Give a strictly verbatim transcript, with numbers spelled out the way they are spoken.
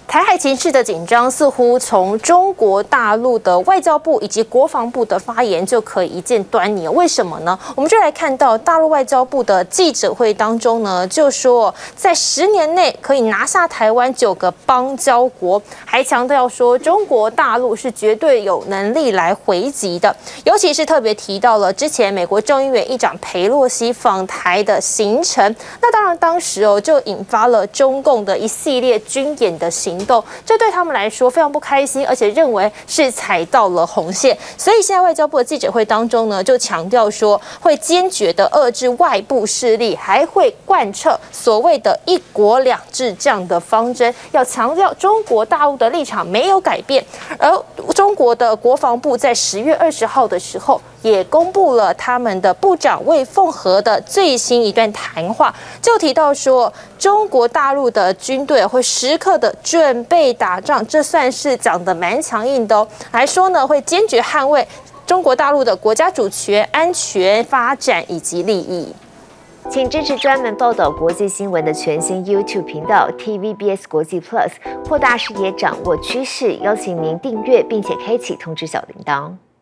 台海情势的紧张，似乎从中国大陆的外交部以及国防部的发言就可以一见端倪。为什么呢？我们就来看到大陆外交部的记者会当中呢，就说在十年内可以拿下台湾九个邦交国，还强调说中国大陆是绝对有能力来回击的。尤其是特别提到了之前美国众议院议长裴洛西访台的行程，那当然当时哦就引发了中共的一系列军演的行动，这对他们来说非常不开心，而且认为是踩到了红线。所以现在外交部的记者会当中呢，就强调说会坚决的遏制外部势力，还会贯彻所谓的一国两制这样的方针，要强调中国大陆的立场没有改变。而中国的国防部在十月二十号的时候也公布了他们的部长魏凤和的最新一段谈话，就提到说中国大陆的军队会时刻的准备打仗，这算是讲得蛮强硬的哦。还说呢会坚决捍卫中国大陆的国家主权、安全、发展以及利益。 请支持专门报道国际新闻的全新 YouTube 频道 T V B S 国际 Plus， 扩大视野，掌握趋势。邀请您订阅并且开启通知小铃铛。